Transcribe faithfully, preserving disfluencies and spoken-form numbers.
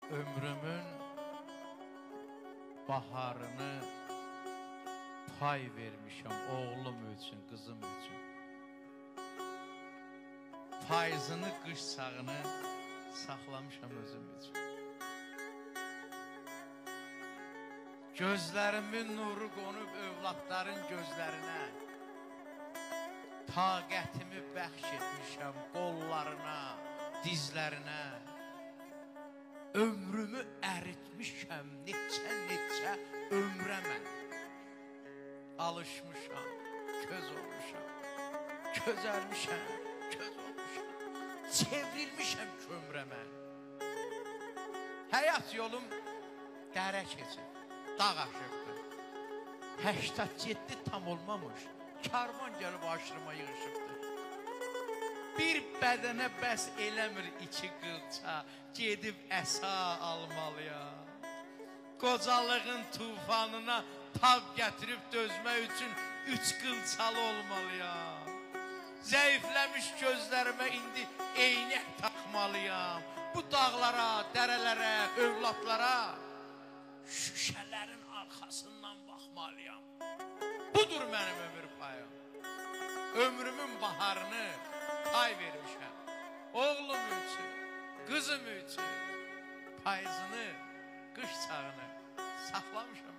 ömrümün baharını pay vermişəm oğlum üçün, qızım üçün. Payızını, qış sağını saxlamışam özüm üçün. Gözlərimin nuru qonub övladların gözlərinə, taqətimi bəxş etmişəm qollarına, dizlərinə. Ömrümü əritmişəm neçə-neçə ömrə mən. Alışmışam, köz olmuşam, közəlmişəm, köz olmuşam, çevrilmişəm kömrə mən. Həyat yolum dərə keçib, dağ aşıqdır. Həştad yeddi tam olmamış, karvan gəlib aşırıma yığışıbdır. Bir bədənə bəs eləmir iki qılça, gedib əsa almalıya. Qocalığın tufanına tab gətirib dözmək üçün üç qılçalı olmalıyam. Zəifləmiş gözlərimə indi eynək taxmalıyam. Bu dağlara, dərələrə, övladlara şüşələrin arxasından baxmalıyam. Budur mənim ömür payım. Ömrümün baharını pay vermişəm. Oğlum üçün, qızım üçün payızını, qış çağını saxlamışam.